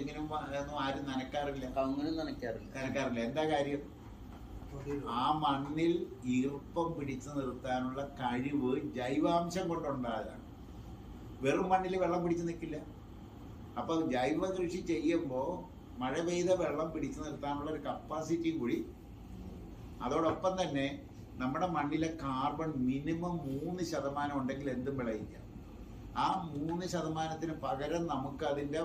തെങ്ങിനും ഒന്നും ആരും നനയ്ക്കാറില്ല. നനയ്ക്കാറില്ല. എന്താ കാര്യം? ആ മണ്ണിൽ ഈർപ്പം പിടിച്ചു നിർത്താനുള്ള കഴിവ് ജൈവാംശം കൊണ്ടുണ്ടായതാണ്. വെറും മണ്ണിൽ വെള്ളം പിടിച്ചു നിൽക്കില്ല. അപ്പൊ ജൈവ കൃഷി ചെയ്യുമ്പോൾ മഴ പെയ്ത വെള്ളം പിടിച്ചു നിർത്താനുള്ള ഒരു കപ്പാസിറ്റിയും കൂടി, അതോടൊപ്പം തന്നെ നമ്മുടെ മണ്ണിലെ കാർബൺ മിനിമം 3% ഉണ്ടെങ്കിൽ എന്തും വിളയിക്കാം. ആ 3%-ന് പകരം നമുക്ക് അതിന്റെ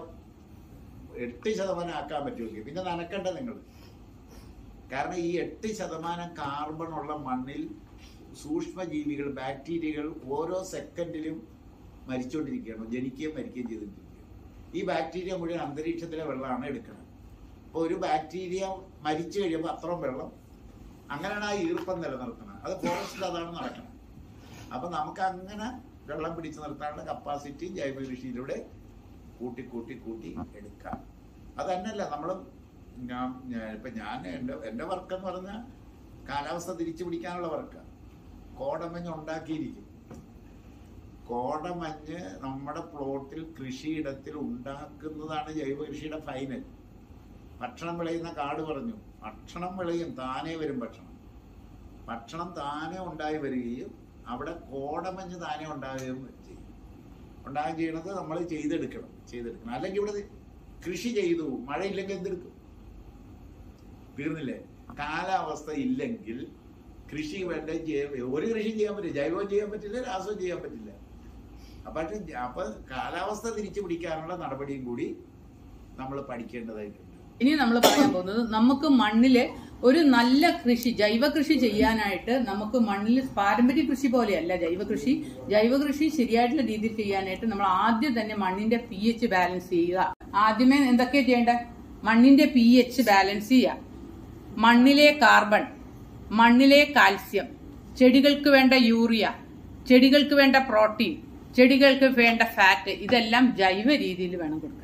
8% ആക്കാൻ പറ്റുമെങ്കിൽ പിന്നെ നനക്കണ്ട നിങ്ങൾ. കാരണം ഈ 8% കാർബൺ ഉള്ള മണ്ണിൽ സൂക്ഷ്മജീവികൾ, ബാക്ടീരിയകൾ ഓരോ സെക്കൻഡിലും മരിച്ചുകൊണ്ടിരിക്കുകയാണ്, ജനിക്കുകയും മരിക്കുകയും ചെയ്തിരിക്കുകയാണ്. ഈ ബാക്ടീരിയ മുഴുവൻ അന്തരീക്ഷത്തിലെ വെള്ളമാണ് എടുക്കുന്നത്. അപ്പോൾ ഒരു ബാക്ടീരിയ മരിച്ചു കഴിയുമ്പോൾ അത്രയും വെള്ളം, അങ്ങനെയാണ് ആ ഈർപ്പം നിലനിർത്തുന്നത്. അത് ഫോറസ്റ്റിൽ അതാണ് നടക്കുന്നത്. അപ്പൊ നമുക്ക് അങ്ങനെ വെള്ളം പിടിച്ചു നിർത്താനുള്ള കപ്പാസിറ്റി ജൈവ കൃഷിയിലൂടെ കൂട്ടി കൂട്ടി കൂട്ടി എടുക്കാം. അതന്നല്ല നമ്മളും ഞാൻ എൻ്റെ വർക്ക് എന്ന് പറഞ്ഞാൽ കാലാവസ്ഥ തിരിച്ചു പിടിക്കാനുള്ള വർക്കാണ്. കോടമഞ്ഞ് ഉണ്ടാക്കിയിരിക്കും. കോടമഞ്ഞ് നമ്മുടെ പ്ലോട്ടിൽ കൃഷിയിടത്തിൽ ഉണ്ടാക്കുന്നതാണ് ജൈവ കൃഷിയുടെ ഫൈനൽ. ഭക്ഷണം വിളയുന്ന കാട് പറഞ്ഞു, ഭക്ഷണം വിളയും, താനേ വരും ഭക്ഷണം താനേ ഉണ്ടായി വരികയും അവിടെ കോടമഞ്ഞ് താനേ ഉണ്ടാകുകയും ചെയ്യും. ചെയ്യണത് നമ്മൾ ചെയ്തെടുക്കണം. അല്ലെങ്കിൽ ഇവിടെ കൃഷി ചെയ്തു മഴയില്ലെങ്കിൽ എന്തെടുക്കും? തീർന്നില്ലേ? കാലാവസ്ഥ ഇല്ലെങ്കിൽ കൃഷി വേണ്ട, ഒരു കൃഷി ചെയ്യാൻ പറ്റില്ല. ജൈവവും ചെയ്യാൻ പറ്റില്ല, രാസവും ചെയ്യാൻ പറ്റില്ല. അപ്പൊ കാലാവസ്ഥ തിരിച്ചു പിടിക്കാനുള്ള നടപടിയും കൂടി നമ്മൾ പഠിക്കേണ്ടതായിട്ടുണ്ട്. ഇനി നമ്മൾ പറയാൻ പോകുന്നത്, നമുക്ക് മണ്ണില് ഒരു നല്ല കൃഷി, ജൈവ കൃഷി ചെയ്യാനായിട്ട് നമുക്ക് മണ്ണിൽ പാരമ്പര്യ കൃഷി പോലെയല്ല ജൈവ കൃഷി ശരിയായിട്ടുള്ള രീതിയിൽ ചെയ്യാനായിട്ട് നമ്മൾ ആദ്യം തന്നെ മണ്ണിന്റെ pH ബാലൻസ് ചെയ്യുക. ആദ്യമേ എന്തൊക്കെയാ ചെയ്യേണ്ടത്? മണ്ണിന്റെ pH ബാലൻസ് ചെയ്യുക. മണ്ണിലെ കാർബൺ, മണ്ണിലെ കാൽസ്യം, ചെടികൾക്ക് വേണ്ട യൂറിയ, ചെടികൾക്ക് വേണ്ട പ്രോട്ടീൻ, ചെടികൾക്ക് വേണ്ട ഫാറ്റ്, ഇതെല്ലാം ജൈവ രീതിയിൽ വേണം കൊടുക്കാനായിട്ട്.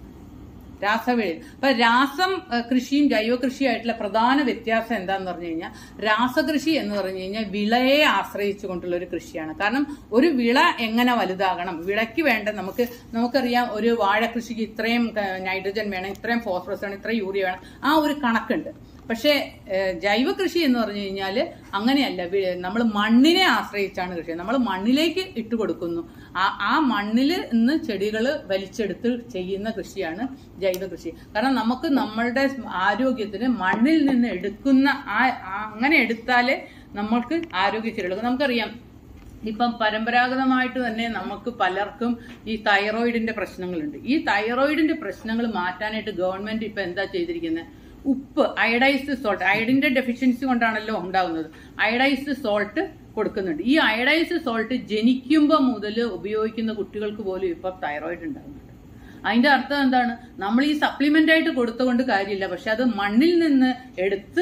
അപ്പൊ രാസം കൃഷിയും ജൈവ കൃഷിയായിട്ടുള്ള പ്രധാന വ്യത്യാസം എന്താന്ന് പറഞ്ഞു കഴിഞ്ഞാൽ, രാസകൃഷി എന്ന് പറഞ്ഞു കഴിഞ്ഞാൽ വിളയെ ആശ്രയിച്ചുകൊണ്ടുള്ള ഒരു കൃഷിയാണ്. കാരണം ഒരു വിള എങ്ങനെ വലുതാകണം, വിളയ്ക്ക് വേണ്ട നമുക്കറിയാം, ഒരു വാഴ കൃഷിക്ക് ഇത്രയും നൈട്രജൻ വേണം, ഇത്രയും ഫോസ്ഫറസ് വേണം, ഇത്രയും യൂറിയ വേണം, ആ ഒരു കണക്കുണ്ട്. പക്ഷെ ജൈവ കൃഷി എന്ന് പറഞ്ഞു കഴിഞ്ഞാൽ അങ്ങനെയല്ല. നമ്മൾ മണ്ണിനെ ആശ്രയിച്ചാണ് കൃഷി. നമ്മൾ മണ്ണിലേക്ക് ഇട്ടുകൊടുക്കുന്നു. ആ മണ്ണിൽ നിന്ന് ചെടികൾ വലിച്ചെടുത്ത് ചെയ്യുന്ന കൃഷിയാണ് ജൈവ കൃഷി. കാരണം നമുക്ക് നമ്മളുടെ ആരോഗ്യത്തിന് മണ്ണിൽ നിന്ന് എടുക്കുന്ന അങ്ങനെ എടുത്താലേ നമ്മൾക്ക് ആരോഗ്യ ചെടികൾ. നമുക്കറിയാം, ഇപ്പം പരമ്പരാഗതമായിട്ട് തന്നെ നമുക്ക് പലർക്കും ഈ തൈറോയിഡിന്റെ പ്രശ്നങ്ങളുണ്ട്. ഈ തൈറോയിഡിന്റെ പ്രശ്നങ്ങൾ മാറ്റാനായിട്ട് ഗവൺമെന്റ് ഇപ്പൊ എന്താ ചെയ്തിരിക്കുന്നത്? ഉപ്പ്, അയഡൈസ്ഡ് സോൾട്ട്, അയഡിന്റെ ഡെഫിഷ്യൻസി കൊണ്ടാണല്ലോ ഉണ്ടാകുന്നത്, അയഡൈസ്ഡ് സോൾട്ട് കൊടുക്കുന്നുണ്ട്. ഈ അയഡൈസ്ഡ് സോൾട്ട് ജനിക്കുമ്പോൾ മുതൽ ഉപയോഗിക്കുന്ന കുട്ടികൾക്ക് പോലും ഇപ്പൊ തൈറോയിഡ് ഉണ്ടാകുന്നുണ്ട്. അതിന്റെ അർത്ഥം എന്താണ്? നമ്മൾ ഈ സപ്ലിമെന്റ് ആയിട്ട് കൊടുത്തുകൊണ്ട് കാര്യമില്ല. പക്ഷെ അത് മണ്ണിൽ നിന്ന് എടുത്ത്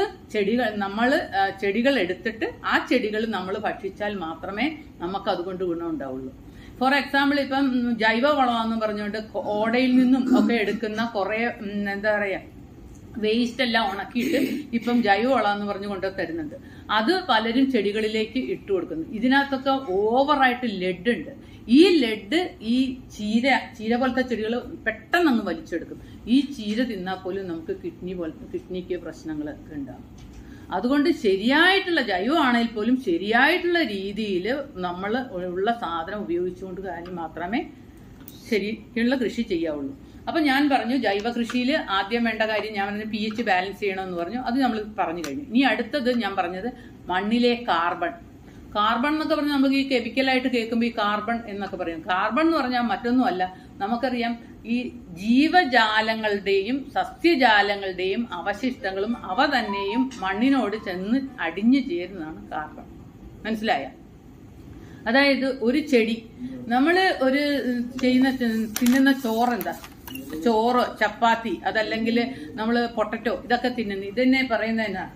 ചെടികൾ എടുത്തിട്ട് ആ ചെടികൾ നമ്മൾ ഭക്ഷിച്ചാൽ മാത്രമേ നമുക്ക് അതുകൊണ്ട് ഗുണം ഉണ്ടാവുള്ളൂ. ഫോർ എക്സാമ്പിൾ, ഇപ്പം ജൈവ വളമാണെന്ന് പറഞ്ഞുകൊണ്ട് ഓടയിൽ നിന്നും ഒക്കെ എടുക്കുന്ന കുറെ എന്താ പറയാ വേസ്റ്റ് എല്ലാം ഉണക്കിയിട്ട് ഇപ്പം ജൈവവളം എന്ന് പറഞ്ഞു കൊണ്ട് തരുന്നുണ്ട്. അത് പലരും ചെടികളിലേക്ക് ഇട്ടു കൊടുക്കുന്നു. ഇതിനകത്തൊക്കെ ഓവറായിട്ട് ലെഡ് ഉണ്ട്. ഈ ലെഡ് ഈ ചീര പോലത്തെ ചെടികൾ പെട്ടെന്ന് അങ്ങ് വലിച്ചെടുക്കും. ഈ ചീര തിന്നാൽ പോലും നമുക്ക് കിഡ്നിക്ക് പ്രശ്നങ്ങളൊക്കെ ഉണ്ടാകും. അതുകൊണ്ട് ശരിയായിട്ടുള്ള ജൈവമാണെങ്കിൽ പോലും ശരിയായിട്ടുള്ള രീതിയിൽ നമ്മൾ ഉള്ള സാധനം ഉപയോഗിച്ചുകൊണ്ട് കാര്യം മാത്രമേ ശരിക്കുള്ള കൃഷി ചെയ്യാവുള്ളൂ. അപ്പൊ ഞാൻ പറഞ്ഞു, ജൈവ കൃഷിയിൽ ആദ്യം വേണ്ട കാര്യം ഞാൻ പറഞ്ഞു pH ബാലൻസ് ചെയ്യണമെന്ന് പറഞ്ഞു. അത് നമ്മൾ പറഞ്ഞു കഴിഞ്ഞു. ഇനി അടുത്തത് ഞാൻ പറഞ്ഞത് മണ്ണിലെ കാർബൺ എന്നൊക്കെ പറഞ്ഞാൽ നമുക്ക് ഈ കെമിക്കലായിട്ട് കേൾക്കുമ്പോൾ ഈ കാർബൺ എന്നൊക്കെ പറയും. കാർബൺ എന്ന് പറഞ്ഞാൽ മറ്റൊന്നുമല്ല, നമുക്കറിയാം ഈ ജീവജാലങ്ങളുടെയും സസ്യജാലങ്ങളുടെയും അവശിഷ്ടങ്ങളും അവ തന്നെയും മണ്ണിനോട് ചെന്ന് അടിഞ്ഞു ചേരുന്നതാണ് കാർബൺ. മനസ്സിലായ? അതായത് ഒരു ചെടി, നമ്മള് തിന്നുന്ന ചോറെന്താ? ചോറ്, ചപ്പാത്തി, അതല്ലെങ്കിൽ നമ്മള് പൊട്ടറ്റോ, ഇതൊക്കെ തിന്നുന്നു. ഇതെന്നെ പറയുന്നത് എന്നാ?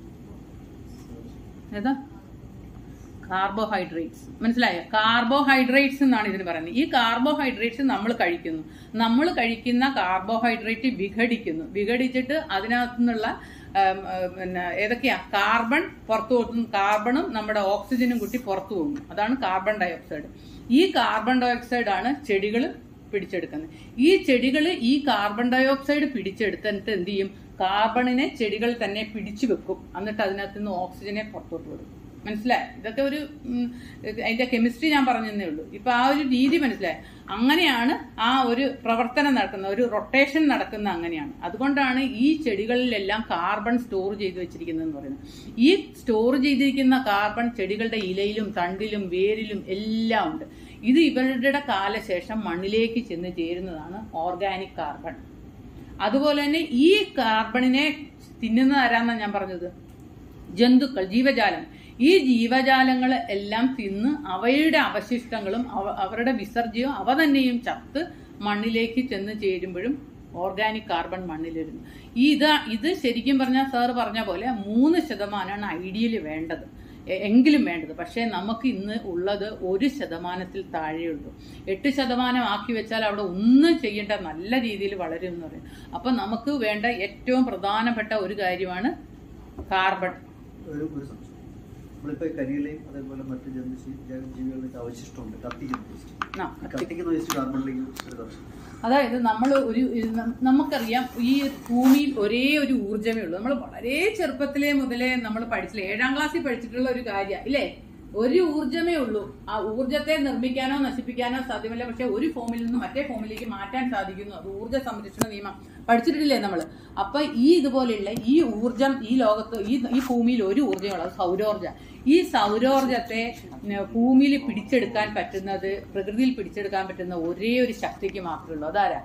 ഏതാ? കാർബോഹൈഡ്രേറ്റ്സ്. മനസ്സിലായോ? കാർബോഹൈഡ്രേറ്റ്സ് എന്നാണ് ഇതിന് പറയുന്നത്. ഈ കാർബോഹൈഡ്രേറ്റ്സ് നമ്മൾ കഴിക്കുന്ന കാർബോഹൈഡ്രേറ്റ് വിഘടിച്ചിട്ട് അതിനകത്തു നിന്നുള്ള ഏതൊക്കെയാ? കാർബൺ പുറത്തു പോകും. കാർബണും നമ്മുടെ ഓക്സിജനും കൂട്ടി പുറത്തു പോകും. അതാണ് കാർബൺ ഡൈ ഓക്സൈഡ്. ഈ കാർബൺ ഡൈ ഓക്സൈഡ് ആണ് ചെടികൾ പിടിച്ചെടുക്കുന്നത്. ഈ ചെടികൾ ഈ കാർബൺ ഡയോക്സൈഡ് പിടിച്ചെടുത്തിട്ട് എന്ത് ചെയ്യും? കാർബണിനെ ചെടികൾ തന്നെ പിടിച്ചു വെക്കും. എന്നിട്ട് അതിനകത്ത് നിന്ന് ഓക്സിജനെ പുറത്തോട്ട് വിടും. മനസ്സിലായി? ഇതൊക്കെ ഒരു അതിന്റെ കെമിസ്ട്രി ഞാൻ പറഞ്ഞതേ ഉള്ളൂ. ഇപ്പൊ ആ ഒരു രീതി മനസ്സിലായി. അങ്ങനെയാണ് ആ ഒരു പ്രവർത്തനം നടക്കുന്ന, ഒരു റൊട്ടേഷൻ നടക്കുന്ന അങ്ങനെയാണ്. അതുകൊണ്ടാണ് ഈ ചെടികളിലെല്ലാം കാർബൺ സ്റ്റോർ ചെയ്ത് വെച്ചിരിക്കുന്നതെന്ന് പറയുന്നത്. ഈ സ്റ്റോർ ചെയ്തിരിക്കുന്ന കാർബൺ ചെടികളുടെ ഇലയിലും തണ്ടിലും വേരിലും എല്ലാം ഉണ്ട്. ഇത് ഇവരുടെ കാലശേഷം മണ്ണിലേക്ക് ചെന്ന് ചേരുന്നതാണ് ഓർഗാനിക് കാർബൺ. അതുപോലെ തന്നെ ഈ കാർബണിനെ തിന്നുന്നത് ആരാന്നാണ് ഞാൻ പറഞ്ഞത്? ജന്തുക്കൾ, ജീവജാലം. ഈ ജീവജാലങ്ങൾ എല്ലാം തിന്ന് അവയുടെ അവശിഷ്ടങ്ങളും അവരുടെ വിസർജ്യവും അവ തന്നെയും ചത്ത് മണ്ണിലേക്ക് ചെന്ന് ചേരുമ്പോഴും ഓർഗാനിക് കാർബൺ മണ്ണിൽ വരുന്നു. ഇത് ശരിക്കും പറഞ്ഞാൽ സാറ് പറഞ്ഞ പോലെ 3% ഐഡിയലി വേണ്ടത്, എങ്കിലും വേണ്ടത്. പക്ഷേ നമുക്ക് ഇന്ന് ഉള്ളത് 1% താഴെയുള്ളൂ. 8% ആക്കി വെച്ചാൽ അവിടെ ഒന്നും ചെയ്യേണ്ട, നല്ല രീതിയിൽ വളരും എന്ന് പറയും. അപ്പൊ നമുക്ക് വേണ്ട ഏറ്റവും പ്രധാനപ്പെട്ട ഒരു കാര്യമാണ് കാർബൺ. നമ്മളിപ്പോ കരിയിലെയും അതേപോലെ മറ്റു ജീവികളുടെ അവശിഷ്ടമുണ്ട്, കത്തിക്കുന്ന വേസ്റ്റ് കാർബണിലേക്ക്. അതായത് നമ്മൾ നമുക്കറിയാം ഈ ഭൂമിയിൽ ഒരേ ഒരു ഊർജ്ജമേ ഉള്ളൂ. നമ്മൾ വളരെ ചെറുപ്പത്തിലേ മുതലേ നമ്മൾ പഠിച്ചില്ല, 7ാം ക്ലാസ്സിൽ പഠിച്ചിട്ടുള്ള ഒരു കാര്യം ഇല്ലേ? ഒരു ഊർജ്ജമേ ഉള്ളൂ. ആ ഊർജ്ജത്തെ നിർമ്മിക്കാനോ നശിപ്പിക്കാനോ സാധ്യമല്ല. പക്ഷെ ഒരു ഫോമിൽ നിന്ന് മറ്റേ ഫോമിലേക്ക് മാറ്റാൻ സാധിക്കുന്നു. അത് ഊർജ്ജ സംരക്ഷണ നിയമം പഠിച്ചിട്ടില്ലേ നമ്മൾ? അപ്പൊ ഈ ഇതുപോലെയുള്ള ഈ ഊർജ്ജം ഈ ലോകത്ത് ഈ ഭൂമിയിൽ ഒരു ഊർജ്ജമുള്ളത് സൗരോർജ്ജം. ഈ സൗരോർജ്ജത്തെ ഭൂമിയിൽ പിടിച്ചെടുക്കാൻ പറ്റുന്നത്, പ്രകൃതിയിൽ പിടിച്ചെടുക്കാൻ പറ്റുന്ന ഒരേ ഒരു ശക്തിക്ക് മാത്രമേ ഉള്ളൂ. അതാരാ?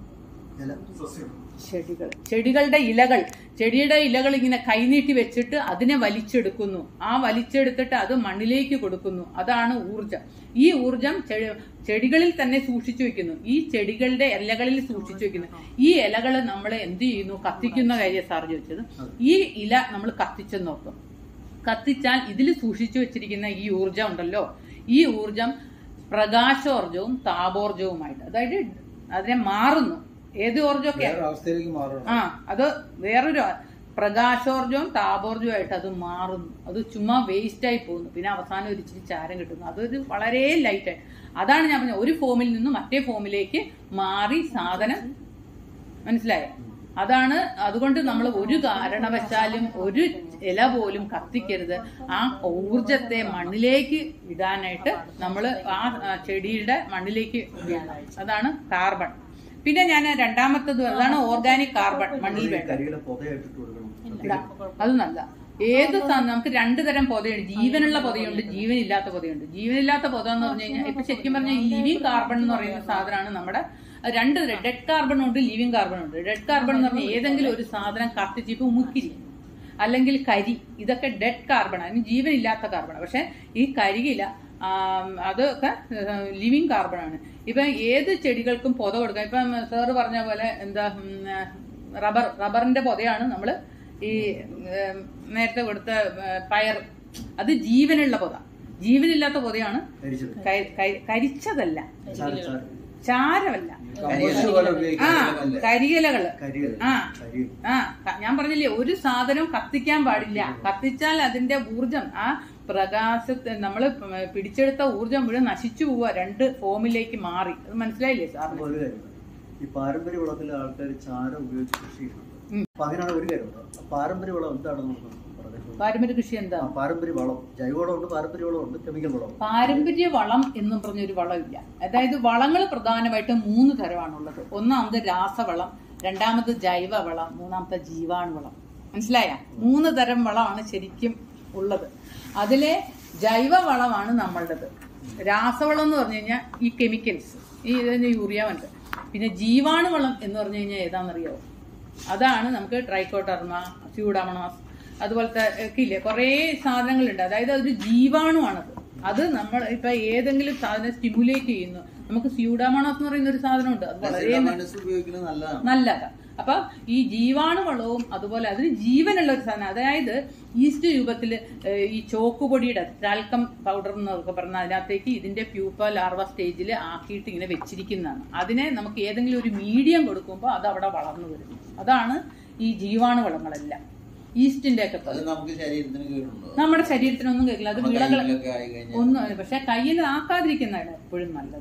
ചെടികളുടെ ഇലകൾ. ചെടിയുടെ ഇലകൾ ഇങ്ങനെ കൈനീട്ടി വെച്ചിട്ട് അതിനെ വലിച്ചെടുക്കുന്നു. ആ വലിച്ചെടുത്തിട്ട് അത് മണ്ണിലേക്ക് കൊടുക്കുന്നു. അതാണ് ഊർജം. ഈ ഊർജം ചെടികളിൽ തന്നെ സൂക്ഷിച്ചു വെക്കുന്നു. ഈ ചെടികളുടെ ഇലകളിൽ സൂക്ഷിച്ചു വെക്കുന്നു. ഈ ഇലകൾ നമ്മൾ എന്ത് ചെയ്യുന്നു? കത്തിക്കുന്ന കാര്യം സാർ ചോദിച്ചത്. ഈ ഇല നമ്മൾ കത്തിച്ചു നോക്കും. കത്തിച്ചാൽ ഇതിൽ സൂക്ഷിച്ചു വെച്ചിരിക്കുന്ന ഈ ഊർജം ഉണ്ടല്ലോ, ഈ ഊർജം പ്രകാശോർജവും താപോർജവുമായിട്ട്, അതായത് അതിനെ മാറുന്നു. ഏത് ഊർജമൊക്കെ അത് വേറൊരു പ്രകാശോർജവും താപോർജവുമായിട്ട് അത് മാറുന്നു. അത് ചുമ്മാ വേസ്റ്റ് ആയി പോകുന്നു. പിന്നെ അവസാനം ഒരു ഇച്ചിരി ചാരം കിട്ടുന്നു. അതൊരു വളരെ ലൈറ്റായി. അതാണ് ഞാൻ പറഞ്ഞത്, ഒരു ഫോമിൽ നിന്ന് മറ്റേ ഫോമിലേക്ക് മാറി സാധനം. മനസ്സിലായോ? അതാണ്. അതുകൊണ്ട് നമ്മൾ ഒരു കാരണവശാലും ഒരു ഇല പോലും കത്തിക്കരുത്. ആ ഊർജത്തെ മണ്ണിലേക്ക് ഇടാനായിട്ട് നമ്മൾ ആ ചെടിയുടെ മണ്ണിലേക്ക് ഇടണം. അതാണ് കാർബൺ. പിന്നെ ഞാൻ രണ്ടാമത്തത് അതാണ് ഓർഗാനിക് കാർബൺ. മണ്ണിൽ വേണ്ട അത് നല്ല ഏത് നമുക്ക് 2 തരം പൊതയുണ്ട്. ജീവനുള്ള പൊതയുണ്ട്, ജീവനില്ലാത്ത പൊതയുണ്ട്. ജീവനില്ലാത്ത പൊത എന്ന് പറഞ്ഞു കഴിഞ്ഞാൽ ഇപ്പൊ ശരിക്കും പറഞ്ഞാൽ ലിവിങ് കാർബൺ എന്ന് പറയുന്ന സാധനമാണ് നമ്മുടെ 2 തരം. ഡെഡ് കാർബൺ ഉണ്ട്, ലിവിങ് കാർബൺ ഉണ്ട്. ഡെഡ് കാർബൺ എന്ന് പറഞ്ഞാൽ ഏതെങ്കിലും ഒരു സാധനം കത്തിച്ച് ഇപ്പൊ ഉമുക്കിരി അല്ലെങ്കിൽ കരി, ഇതൊക്കെ ഡെഡ് കാർബൺ, അതിന് ജീവനില്ലാത്ത കാർബൺ. പക്ഷെ ഈ കരിയില അതൊക്കെ ലിവിങ് കാർബൺ ആണ്. ഇപ്പൊ ഏത് ചെടികൾക്കും പൊത കൊടുക്കാം. ഇപ്പൊ സാറ് പറഞ്ഞ പോലെ എന്താ റബ്ബറിന്റെ പൊതയാണ് നമ്മള് ഈ നേരത്തെ കൊടുത്ത പയർ. അത് ജീവനുള്ള പൊത. ജീവനില്ലാത്ത പൊതയാണ് കരിച്ചതല്ല, ചാരമല്ല, കരിയിലകള്. ഞാൻ പറഞ്ഞില്ലേ, ഒരു സാധനം കത്തിക്കാൻ പാടില്ല. കത്തിച്ചാൽ അതിന്റെ ഊർജം, ആ പ്രകാശത്തെ നമ്മൾ പിടിച്ചെടുത്ത ഊർജം മുഴുവൻ നശിച്ചു പോവുക, 2 ഫോമിലേക്ക് മാറി. അത് മനസ്സിലായില്ലേ സാറിന്? ഈ പാരമ്പര്യ വളത്തിലെ ആൾക്കാർ ചാരം ഉപയോഗിച്ച് കൃഷി ചെയ്യുന്നുണ്ട്. അപ്പൊ അങ്ങനെയാണ് ഒരു കാര്യം. പാരമ്പര്യ വളം എന്താണെന്ന് പറഞ്ഞു. പാരമ്പര്യ കൃഷി എന്താ? പാരമ്പര്യ വളം, ജൈവവളമുണ്ട്, പാരമ്പര്യ വളമുണ്ട്, കെമിക്കൽ വളം. പാരമ്പര്യ വളം എന്നും പറഞ്ഞൊരു വളമില്ല. അതായത് വളങ്ങൾ പ്രധാനമായിട്ടും 3 തരമാണുള്ളത്. ഒന്നാമത് രാസവളം, രണ്ടാമത് ജൈവവളം, മൂന്നാമത്തെ ജീവാണുവളം. മനസ്സിലായ? 3 തരം വളമാണ് ശരിക്കും ഉള്ളത്. അതിലെ ജൈവവളമാണ് നമ്മളുടേത്. രാസവളം എന്ന് പറഞ്ഞു കഴിഞ്ഞാൽ ഈ കെമിക്കൽസ്, ഈ യൂറിയ ഉണ്ട്. പിന്നെ ജീവാണുവളം എന്ന് പറഞ്ഞു കഴിഞ്ഞാൽ ഏതാണെന്നറിയാവോ? അതാണ് നമുക്ക് ട്രൈക്കോഡെർമ, സ്യൂഡോമോണാസ്, അതുപോലത്തെ ഒക്കെ ഇല്ലേ, കുറേ സാധനങ്ങളുണ്ട്. അതായത് അതൊരു ജീവാണുവാണത്. അത് നമ്മൾ ഇപ്പൊ ഏതെങ്കിലും സാധനം സ്റ്റിമുലേറ്റ് ചെയ്യുന്നു. നമുക്ക് സ്യൂഡോമോണാസ് എന്ന് പറയുന്ന ഒരു സാധനമുണ്ട്, അത് വളരെ നല്ലതാണ്. അപ്പൊ ഈ ജീവാണുവളവും അതുപോലെ അതിന് ജീവനുള്ള ഒരു സാധനം, അതായത് ഈസ്റ്റ് രൂപത്തിൽ ഈ ചോക്കുപൊടിയുടെ ടാൽക്കം പൗഡർ എന്നൊക്കെ പറഞ്ഞാൽ അതിനകത്തേക്ക് ഇതിന്റെ പ്യൂപ്പ ലാർവ സ്റ്റേജിൽ ആക്കിയിട്ട് ഇങ്ങനെ വെച്ചിരിക്കുന്നതാണ്. അതിനെ നമുക്ക് ഏതെങ്കിലും ഒരു മീഡിയം കൊടുക്കുമ്പോൾ അത് അവിടെ വളർന്നു വരുന്നു. അതാണ് ഈ ജീവാണുവളങ്ങളെല്ലാം. ഈസ്റ്റിന്റെ ഒക്കെ നമ്മുടെ ശരീരത്തിനൊന്നും കേൾക്കില്ല. അത് വിളകൾ ഒന്നും, പക്ഷെ കയ്യിൽ ആക്കാതിരിക്കുന്നതാണ് എപ്പോഴും നല്ലത്. നമുക്ക്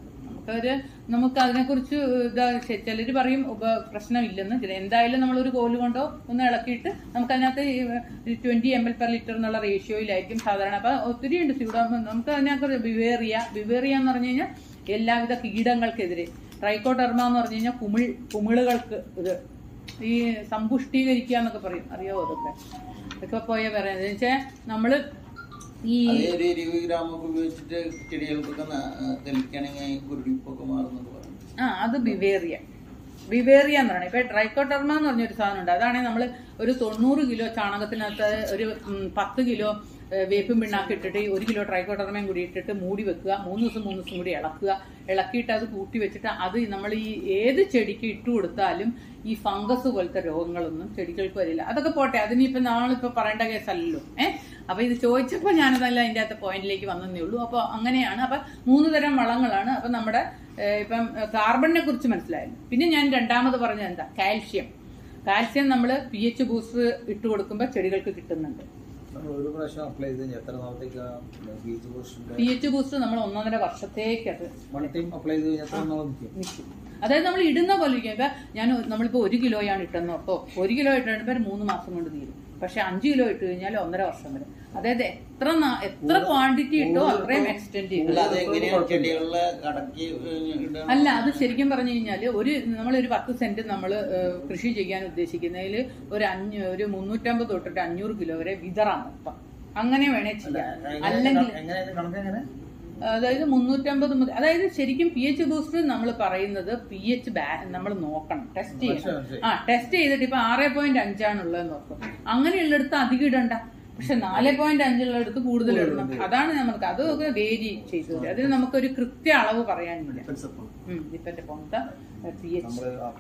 ഒരു നമുക്ക് അതിനെക്കുറിച്ച് ചിലർ പറയും പ്രശ്നമില്ലെന്ന്. എന്തായാലും നമ്മളൊരു കോല് കൊണ്ടോ ഒന്ന് ഇളക്കിയിട്ട് നമുക്ക് അതിനകത്ത് 20 ml per liter എന്നുള്ള റേഷ്യോയിലായിരിക്കും സാധാരണ. അപ്പൊ ഒത്തിരി ഉണ്ട് സ്യൂഡോമോണസ്. നമുക്ക് അതിനകത്ത് ബിവേറിയ എന്ന് പറഞ്ഞു കഴിഞ്ഞാൽ എല്ലാവിധ കീടങ്ങൾക്കെതിരെ, ട്രൈക്കോഡെർമ എന്ന് പറഞ്ഞു കഴിഞ്ഞാൽ കുമിളുകൾക്ക് ഇത് ഈ സമ്പുഷ്ടീകരിക്കുക എന്നൊക്കെ പറയും, അറിയാവോ? അതൊക്കെ പോയാൽ പറയാം. വെച്ചാൽ നമ്മള് ഈ 20 ഗ്രാമൊക്കെ ഉപയോഗിച്ചിട്ട് ചെടികൾക്കൊക്കെ തെളിക്കുകയാണെങ്കിൽ കുരുടിപ്പൊക്കെ മാറുന്നത് പറയും. അത് ബിവേറിയ എന്ന് പറയുന്നത്. ഇപ്പൊ ട്രൈക്കോഡെർമ എന്ന് പറഞ്ഞൊരു സാധനം ഉണ്ട്. അതാണെങ്കിൽ നമ്മൾ ഒരു 90 കിലോ ചാണകത്തിനകത്ത് ഒരു 10 കിലോ വേപ്പും പിണ്ണാക്കി ഇട്ടിട്ട് 1 കിലോ ട്രൈക്കോഡെർമയും കൂടി ഇട്ടിട്ട് മൂടി വെക്കുക. 3 ദിവസം കൂടി ഇളക്കിയിട്ട് അത് കൂട്ടി വെച്ചിട്ട് അത് നമ്മൾ ഈ ഏത് ചെടിക്ക് ഇട്ട് കൊടുത്താലും ഈ ഫംഗസ് പോലത്തെ രോഗങ്ങളൊന്നും ചെടികൾക്ക് വരില്ല. അതൊക്കെ പോട്ടെ, അതിനിപ്പോ നമ്മളിപ്പോ പറയേണ്ട കേസല്ലല്ലോ. അപ്പൊ ഇത് ചോദിച്ചപ്പോൾ ഞാനതല്ല അതിന്റെ അകത്ത് പോയിന്റിലേക്ക് വന്നതേ ഉള്ളൂ. അപ്പൊ അങ്ങനെയാണ്. അപ്പൊ 3 തരം വളങ്ങളാണ്. അപ്പൊ നമ്മുടെ ഇപ്പം കാർബണിനെ കുറിച്ച് മനസ്സിലായല്ലോ. പിന്നെ ഞാൻ രണ്ടാമത് പറഞ്ഞത് എന്താ, കാൽസ്യം നമ്മൾ pH ബൂസ്റ്റർ ഇട്ട് കൊടുക്കുമ്പോൾ ചെടികൾക്ക് കിട്ടുന്നുണ്ട്. ഒരു പ്രാവശ്യം അപ്ലൈ ചെയ്ത് എത്ര നാളത്തേക്ക് pH ബൂസ്റ്റർ നമ്മൾ 1.5 വർഷത്തേക്ക് അത് അപ്ലൈ ചെയ്ത് എത്ര നാൾ നിൽക്കും. അതായത് നമ്മൾ ഇടുന്ന പോലെ ഇരിക്കും. ഇപ്പൊ നമ്മളിപ്പോ 1 കിലോയാണ് ഇട്ടെന്ന് ഓർത്തോ, 1 കിലോ ഇട്ടുമ്പോൾ 3 മാസം കൊണ്ട് തീരും. പക്ഷെ 5 കിലോ ഇട്ട് കഴിഞ്ഞാൽ 1.5 വർഷം വരെ. അതായത് എത്ര ക്വാണ്ടിറ്റി ഇട്ടോ അത്രയും എക്സ്റ്റെൻഡ് ചെയ്യും. അല്ല, അത് ശരിക്കും പറഞ്ഞു കഴിഞ്ഞാല് നമ്മളൊരു 10 സെന്റ് നമ്മൾ കൃഷി ചെയ്യാൻ ഉദ്ദേശിക്കുന്നതിൽ ഒരു 350 തൊട്ടിട്ട് 500 കിലോ വരെ വിതറാൻ മൊത്തം. അങ്ങനെ വേണേ ചെയ്യാം. അല്ലെങ്കിൽ അതായത് 350 മുതൽ, അതായത് ശരിക്കും pH ബൂസ്റ്റർ നമ്മൾ പറയുന്നത് pH നമ്മൾ നോക്കണം, ടെസ്റ്റ് ചെയ്യണം. ടെസ്റ്റ് ചെയ്തിട്ട് ഇപ്പൊ 6.5 ആണുള്ളതെന്ന് നോക്കും. അങ്ങനെയുള്ളിടത്ത് അധികം ഇടണ്ട. പക്ഷെ 4.5 ഉള്ളിടത്ത് കൂടുതൽ ഇടണം. അതാണ് നമുക്ക് അതൊക്കെ വേരി ചെയ്തു. അതിന് നമുക്കൊരു കൃത്യ അളവ് പറയാനില്ല. Depend upon the pH.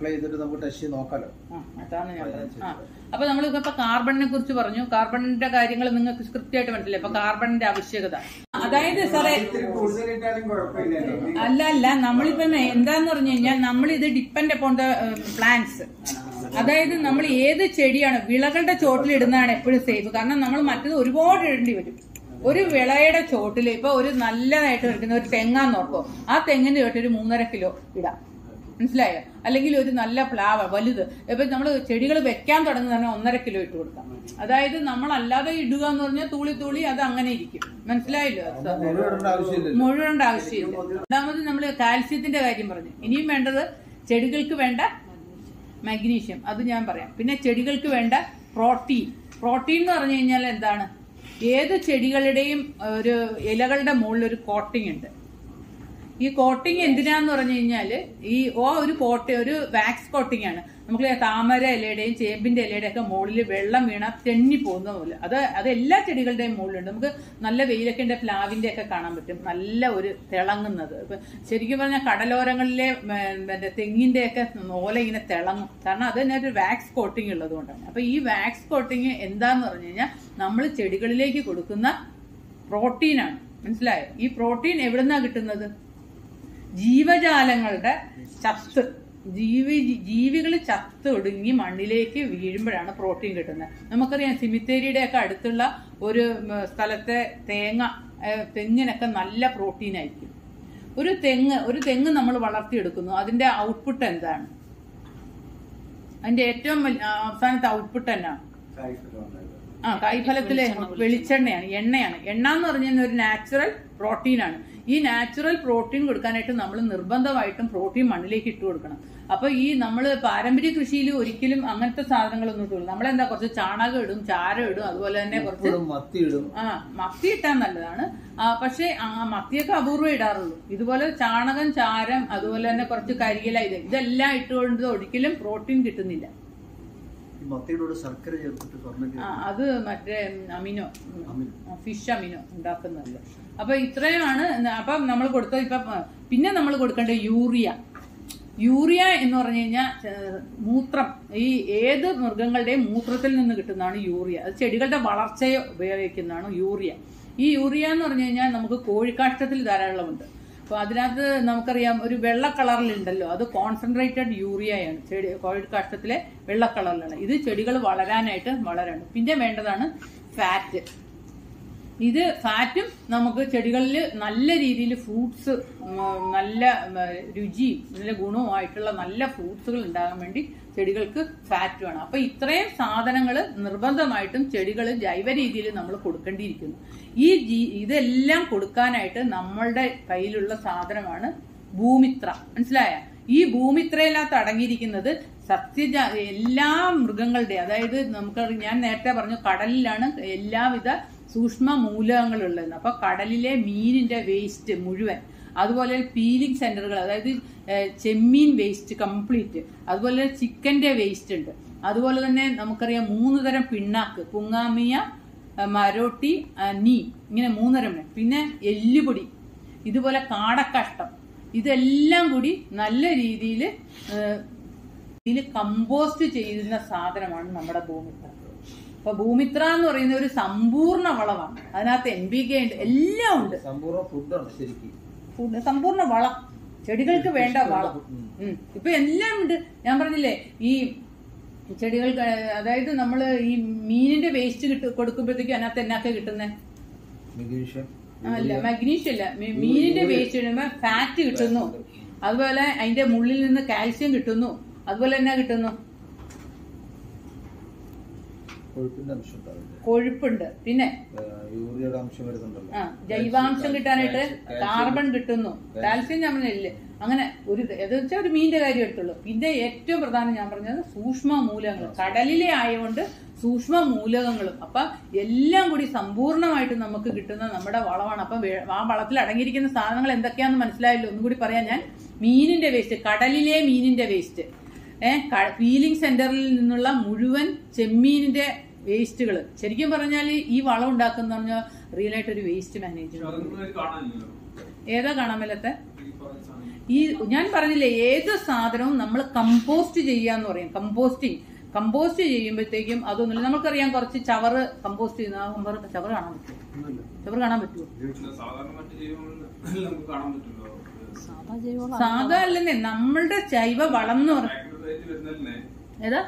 അതാണ് ഞാൻ പറഞ്ഞത്. അപ്പൊ നമ്മളിപ്പോ കാർബണിനെ കുറിച്ച് പറഞ്ഞു. കാർബണിന്റെ കാര്യങ്ങൾ നിങ്ങൾക്ക് കൃത്യമായിട്ട് മനസ്സിലായി. അപ്പൊ കാർബണിന്റെ ആവശ്യകത, അതായത് സാറേ അല്ല നമ്മളിപ്പം എന്താന്ന് പറഞ്ഞു കഴിഞ്ഞാൽ നമ്മളിത് ഡിപ്പെൻഡ് അപ്പോൺ ദ പ്ലാന്റ്സ്. അതായത് നമ്മൾ ഏത് ചെടിയാണ് വിളകളുടെ ചോട്ടിൽ ഇടുന്നതാണ് എപ്പോഴും സേഫ്. കാരണം നമ്മൾ മറ്റത് ഒരുപാട് ഇടേണ്ടി വരും. ഒരു വിളയുടെ ചോട്ടിൽ ഇപ്പൊ ഒരു നല്ലതായിട്ട് എടുക്കുന്ന ഒരു തെങ്ങാന്ന് ഓർക്കോ, ആ തെങ്ങിന്റെ ചോട്ടിൽ ഒരു 3.5 കിലോ ഇടാം. മനസ്സിലായോ? അല്ലെങ്കിൽ ഒരു നല്ല പ്ലാവ് വലുത് ഇപ്പൊ നമ്മൾ ചെടികൾ വെക്കാൻ തുടങ്ങുന്ന 1.5 കിലോ ഇട്ട് കൊടുക്കാം. അതായത് നമ്മൾ അല്ലാതെ ഇടുക എന്ന് പറഞ്ഞാൽ തൂളി അത് അങ്ങനെ ഇരിക്കും. മനസ്സിലായില്ലോ? മുഴുവണ്ട ആവശ്യമില്ല. രണ്ടാമത് നമ്മൾ കാൽസ്യത്തിന്റെ കാര്യം പറഞ്ഞു. ഇനിയും വേണ്ടത് ചെടികൾക്ക് വേണ്ട മാഗ്നീഷ്യം, അത് ഞാൻ പറയാം. പിന്നെ ചെടികൾക്ക് വേണ്ട പ്രോട്ടീൻ എന്ന് പറഞ്ഞു കഴിഞ്ഞാൽ എന്താണ്, ഏത് ചെടികളുടെയും ഒരു ഇലകളുടെ മുകളിൽ ഒരു കോട്ടിംഗ് ഉണ്ട്. ഈ കോട്ടിങ് എന്തിനാന്ന് പറഞ്ഞു കഴിഞ്ഞാല് ഒരു വാക്സ് കോട്ടിംഗ് ആണ്. നമുക്ക് താമര ഇലയുടെയും ചേമ്പിന്റെ ഇലയുടെയും ഒക്കെ മുകളിൽ വെള്ളം വീണ തെന്നി പോകുന്ന പോലെ അത് എല്ലാ ചെടികളുടെയും മുകളിലുണ്ട്. നമുക്ക് നല്ല വെയിലൊക്കെ ഉണ്ട്, പ്ലാവിന്റെ ഒക്കെ കാണാൻ പറ്റും, നല്ല ഒരു തിളങ്ങുന്നത്. ഇപ്പൊ ശരിക്കും പറഞ്ഞാൽ കടലോരങ്ങളിലെ തെങ്ങിന്റെ ഒക്കെ ഓല ഇങ്ങനെ തിളങ്ങും. കാരണം അത് തന്നെ ഒരു വാക്സ് കോട്ടിങ് ഉള്ളത് കൊണ്ടാണ്. അപ്പൊ ഈ വാക്സ് കോട്ടിങ് എന്താന്ന് പറഞ്ഞു കഴിഞ്ഞാൽ നമ്മൾ ചെടികളിലേക്ക് കൊടുക്കുന്ന പ്രോട്ടീനാണ്. മനസ്സിലായോ? ഈ പ്രോട്ടീൻ എവിടുന്നാ കിട്ടുന്നത്? ജീവജാലങ്ങളുടെ ജീവികൾ ചത്ത് ഒടുങ്ങി മണ്ണിലേക്ക് വീഴുമ്പോഴാണ് പ്രോട്ടീൻ കിട്ടുന്നത്. നമുക്കറിയാം സിമിത്തേരിയുടെ ഒക്കെ അടുത്തുള്ള ഒരു സ്ഥലത്തെ തെങ്ങിനൊക്കെ നല്ല പ്രോട്ടീൻ ആയിരിക്കും. ഒരു തെങ്ങ് നമ്മൾ വളർത്തിയെടുക്കുന്നു, അതിന്റെ ഔട്ട്പുട്ട് എന്താണ്? അതിന്റെ ഏറ്റവും അവസാനത്തെ ഔട്ട്പുട്ട് എന്നാണ്? കായ്ഫലത്തിലെ വെളിച്ചെണ്ണയാണ്, എണ്ണയാണ്. എണ്ണ എന്ന് പറഞ്ഞാൽ ഒരു നാച്ചുറൽ പ്രോട്ടീനാണ്. ഈ നാച്ചുറൽ പ്രോട്ടീൻ കൊടുക്കാനായിട്ട് നമ്മൾ നിർബന്ധമായിട്ടും പ്രോട്ടീൻ മണ്ണിലേക്ക് ഇട്ട് കൊടുക്കണം. അപ്പൊ ഈ നമ്മൾ പാരമ്പര്യ കൃഷിയിൽ ഒരിക്കലും അങ്ങനത്തെ സാധനങ്ങളൊന്നും ഇട്ടില്ല. നമ്മളെന്താ കുറച്ച് ചാണകം ഇടും, ചാരം ഇടും, അതുപോലെ തന്നെ കുറച്ച് മത്തി ഇട്ടാൽ നല്ലതാണ്. പക്ഷെ മത്തിയൊക്കെ അപൂർവം ഇടാറുള്ളൂ. ഇതുപോലെ ചാണകം, ചാരം, അതുപോലെ തന്നെ കുറച്ച് കരിയില, ഇതെല്ലാം ഇട്ടുകൊണ്ട് ഒരിക്കലും പ്രോട്ടീൻ കിട്ടുന്നില്ല. അത് മറ്റേ ഫിഷ് അമിനോ ഉണ്ടാക്കുന്നതല്ല. അപ്പൊ ഇത്രയുമാണ്. അപ്പൊ നമ്മൾ കൊടുത്തത്. പിന്നെ നമ്മൾ കൊടുക്കേണ്ട യൂറിയ എന്ന് പറഞ്ഞു കഴിഞ്ഞാൽ മൂത്രം, ഈ ഏത് മൃഗങ്ങളുടെയും മൂത്രത്തിൽ നിന്ന് കിട്ടുന്നതാണ് യൂറിയ. അത് ചെടികളുടെ വളർച്ചയെ ഉപയോഗിക്കുന്നതാണ് യൂറിയ. ഈ യൂറിയ എന്ന് പറഞ്ഞു കഴിഞ്ഞാൽ നമുക്ക് കോഴിക്കാഷ്ടത്തിൽ ധാരാളമുണ്ട്. അപ്പൊ അതിനകത്ത് നമുക്കറിയാം ഒരു വെള്ള കളറിലുണ്ടല്ലോ, അത് കോൺസെൻട്രേറ്റഡ് യൂറിയയാണ്. കോഴിക്കാഷ്ടത്തിലെ വെള്ള കളറിലാണ്. ഇത് ചെടികൾ വളരാനായിട്ട് വളരാണ്. പിന്നെ വേണ്ടതാണ് ഫാറ്റ്. ഇത് ഫാറ്റും നമുക്ക് ചെടികളിൽ നല്ല രീതിയിൽ ഫ്രൂട്ട്സ്, നല്ല രുചിയും നല്ല ഗുണവുമായിട്ടുള്ള നല്ല ഫ്രൂട്ട്സുകൾ ഉണ്ടാകാൻ വേണ്ടി ചെടികൾക്ക് ഫാറ്റ് വേണം. അപ്പൊ ഇത്രയും സാധനങ്ങൾ നിർബന്ധമായിട്ടും ചെടികൾ ജൈവ രീതിയിൽ നമ്മൾ കൊടുക്കേണ്ടിയിരിക്കുന്നു. ഇതെല്ലാം കൊടുക്കാനായിട്ട് നമ്മളുടെ കയ്യിലുള്ള സാധനമാണ് ഭൂമിത്ര. മനസ്സിലായ? ഈ ഭൂമിത്രയിനകത്ത് അടങ്ങിയിരിക്കുന്നത് എല്ലാ മൃഗങ്ങളുടെ, അതായത് നമുക്ക് ഞാൻ നേരത്തെ പറഞ്ഞു കടലിലാണ് എല്ലാവിധ സൂക്ഷ്മ മൂലകങ്ങളുള്ളത്. അപ്പൊ കടലിലെ മീനിന്റെ വേസ്റ്റ് മുഴുവൻ, അതുപോലെ പീലിംഗ് സെന്ററുകൾ, അതായത് ചെമ്മീൻ വേസ്റ്റ് കംപ്ലീറ്റ്, അതുപോലെ ചിക്കന്റെ വേസ്റ്റ് ഉണ്ട്. അതുപോലെ തന്നെ നമുക്കറിയാം 3 തരം പിണ്ണാക്ക്, പുങ്ങാമിയ, മരോട്ടി, നീം, ഇങ്ങനെ 3 തരം. പിന്നെ എല്ലുപൊടി, ഇതുപോലെ കാടക്കഷ്ടം, ഇതെല്ലാം കൂടി നല്ല രീതിയിൽ കമ്പോസ്റ്റ് ചെയ്യുന്ന സാധനമാണ് നമ്മുടെ ഭൂമിത്ര. അപ്പൊ ഭൂമിത്ര എന്ന് പറയുന്ന ഒരു സമ്പൂർണ്ണ വളമാണ്. അതിനകത്ത് NPK ഉണ്ട്, എല്ലാം ഉണ്ട്. സമ്പൂർണ്ണ ഫുഡാണ് ശരിക്കും. സമ്പൂർണ്ണ വളം, ചെടികൾക്ക് വേണ്ട വളം. ഇപ്പൊ എല്ലാം ഉണ്ട്. ഞാൻ പറഞ്ഞില്ലേ, ഈ ചെടികൾക്ക്, അതായത് നമ്മള് ഈ മീനിന്റെ വേസ്റ്റ് കൊടുക്കുമ്പോഴത്തേക്കും അതിനകത്ത് എന്നാക്കെ കിട്ടുന്നേ? അല്ല, മഗ്നീഷ്യം അല്ല, മീനിന്റെ വേസ്റ്റ് ഇടുമ്പോ ഫാറ്റ് കിട്ടുന്നു. അതുപോലെ അതിന്റെ മുള്ളിൽ നിന്ന് കാൽസ്യം കിട്ടുന്നു. അതുപോലെ എന്നാ കിട്ടുന്നു? കൊഴുപ്പുണ്ട്. പിന്നെ ജൈവാംശം കിട്ടാനായിട്ട് കാർബൺ കിട്ടുന്നു, കാൽസ്യം ഞാൻ പറഞ്ഞില്ലേ. അങ്ങനെ ഒരു മീനിന്റെ കാര്യം എടുത്തുള്ളൂ. പിന്നെ ഏറ്റവും പ്രധാനം ഞാൻ പറഞ്ഞത് സൂക്ഷ്മ മൂലകങ്ങൾ, കടലിലെ ആയതുകൊണ്ട് സൂക്ഷ്മ മൂലകങ്ങളും. അപ്പൊ എല്ലാം കൂടി സമ്പൂർണ്ണമായിട്ട് നമുക്ക് കിട്ടുന്ന നമ്മുടെ വളമാണ്. അപ്പൊ ആ വളത്തിൽ അടങ്ങിയിരിക്കുന്ന സാധനങ്ങൾ എന്തൊക്കെയാണെന്ന് മനസ്സിലായല്ലോ. ഒന്നും കൂടി പറയാം ഞാൻ. മീനിന്റെ വേസ്റ്റ്, കടലിലെ മീനിന്റെ വേസ്റ്റ്, പീലിംഗ് സെന്ററിൽ നിന്നുള്ള മുഴുവൻ ചെമ്മീനിന്റെ വേസ്റ്റുകൾ. ശരിക്കും പറഞ്ഞാൽ ഈ വളം ഉണ്ടാക്കുന്ന പറഞ്ഞാൽ റിയൽ ആയിട്ട് ഒരു വേസ്റ്റ് മാനേജ്മെന്റ്. ഏതാ കാണാൻ മേലത്തെ? ഈ ഞാൻ പറഞ്ഞില്ലേ, ഏത് സാധനവും നമ്മൾ കമ്പോസ്റ്റ് ചെയ്യാന്ന് പറയും. കമ്പോസ്റ്റ് ചെയ്യുമ്പോഴത്തേക്കും അതൊന്നുമില്ല. നമുക്കറിയാം കുറച്ച് ചവറ് കമ്പോസ്റ്റ് ചെയ്യുന്ന ചവറ് കാണാൻ പറ്റുമോ? ചവറ് കാണാൻ പറ്റുമോ? സാധാ അല്ലെന്നേ, നമ്മളുടെ ജൈവ വളം എന്ന് പറഞ്ഞു. ഏതാ?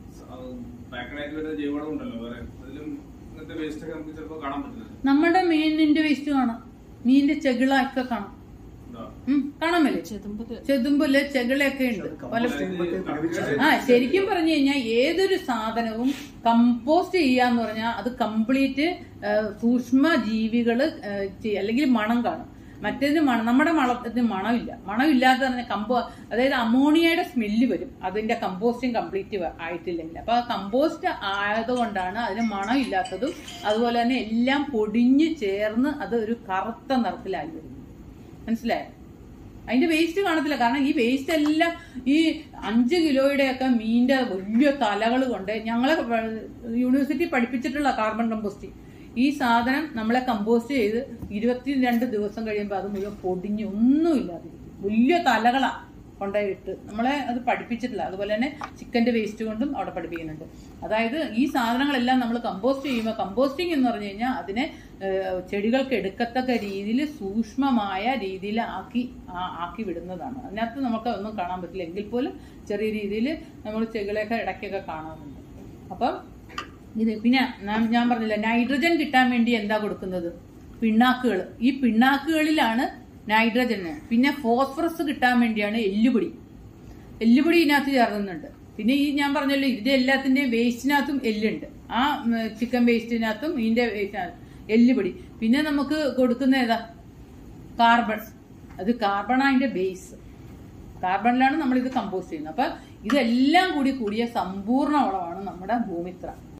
നമ്മുടെ മീനിന്റെ വേസ്റ്റ് കാണാം, മീനിന്റെ ചെകിളൊക്കെ കാണാം. കാണാമല്ലേ? ചെതുമ്പല് ചെകിളയൊക്കെ ഉണ്ട് പല. ശരിക്കും പറഞ്ഞു കഴിഞ്ഞാൽ ഏതൊരു സാധനവും കമ്പോസ്റ്റ് ചെയ്യാന്ന് പറഞ്ഞാൽ അത് കംപ്ലീറ്റ് സൂക്ഷ്മ ജീവികള് അല്ലെങ്കിൽ മണം കാണും. മറ്റേതിന് നമ്മുടെ വളത്തിന് മണമില്ലാതെ തന്നെ അതായത് അമോണിയയുടെ സ്മെല്ല് വരും അതിന്റെ കമ്പോസ്റ്റിംഗ് കംപ്ലീറ്റ് ആയിട്ടില്ലെങ്കിൽ. അപ്പൊ കമ്പോസ്റ്റ് ആയതുകൊണ്ടാണ് അതിന് മണമില്ലാത്തതും അതുപോലെ തന്നെ എല്ലാം പൊടിഞ്ഞ് ചേർന്ന് അത് ഒരു കറുത്ത നിറത്തിലായി വരുന്നത്. മനസ്സിലായോ? അതിന്റെ വേസ്റ്റ് കാണത്തില്ല. കാരണം ഈ വേസ്റ്റ് എല്ലാം ഈ 5 കിലോയുടെയൊക്കെ മീനിന്റെ വലിയ തലകൾ കൊണ്ട് ഞങ്ങളെ യൂണിവേഴ്സിറ്റി പഠിപ്പിച്ചിട്ടുള്ള കാർബൺ കമ്പോസ്റ്റിംഗ്. ഈ സാധനം നമ്മളെ കമ്പോസ്റ്റ് ചെയ്ത് 22 ദിവസം കഴിയുമ്പോൾ അത് മുഴുവൻ പൊടിഞ്ഞ് ഒന്നുമില്ലാതിരിക്കും. വലിയ തലകളാ കൊണ്ടുപോയിട്ട് നമ്മളെ അത് പഠിപ്പിച്ചിട്ടില്ല. അതുപോലെ തന്നെ ചിക്കന്റെ വേസ്റ്റ് കൊണ്ടും അവിടെ പഠിപ്പിക്കുന്നുണ്ട്. അതായത് ഈ സാധനങ്ങളെല്ലാം നമ്മൾ കമ്പോസ്റ്റ് ചെയ്യുമ്പോൾ, കമ്പോസ്റ്റിംഗ് എന്ന് പറഞ്ഞു കഴിഞ്ഞാൽ അതിനെ ചെടികൾക്ക് എടുക്കത്തക്ക രീതിയിൽ സൂക്ഷ്മമായ രീതിയിൽ ആക്കി വിടുന്നതാണ്. അതിനകത്ത് നമുക്ക് ഒന്നും കാണാൻ പറ്റില്ല. എങ്കിൽ പോലും ചെറിയ രീതിയിൽ നമ്മൾ ചെടികളെയൊക്കെ ഇടയ്ക്കൊക്കെ കാണാറുണ്ട്. അപ്പം ഇത് പിന്നെ ഞാൻ പറഞ്ഞില്ല, നൈട്രജൻ കിട്ടാൻ വേണ്ടി എന്താ കൊടുക്കുന്നത്? പിണ്ണാക്കുകൾ. ഈ പിണ്ണാക്കുകളിലാണ് നൈട്രജന്. പിന്നെ ഫോസ്ഫറസ് കിട്ടാൻ വേണ്ടിയാണ് എല്ലുപൊടി ഇതിനകത്ത് ചേർക്കുന്നുണ്ട്. പിന്നെ ഈ ഞാൻ പറഞ്ഞല്ലോ, ഇതിന്റെ എല്ലാത്തിന്റെയും വേസ്റ്റിനകത്തും എല്ലുണ്ട്. ആ ചിക്കൻ വേസ്റ്റിനകത്തും ഇതിന്റെ വേസ്റ്റിനകത്തും എല്ലുപൊടി. പിന്നെ നമുക്ക് കൊടുക്കുന്ന ഏതാ? കാർബൺ. അത് കാർബണാണ് അതിന്റെ ബേസ്. കാർബണിലാണ് നമ്മൾ ഇത് കമ്പോസ്റ്റ് ചെയ്യുന്നത്. അപ്പൊ ഇതെല്ലാം കൂടിയ സമ്പൂർണ്ണ വളമാണ് നമ്മുടെ ഭൂമിത്ര.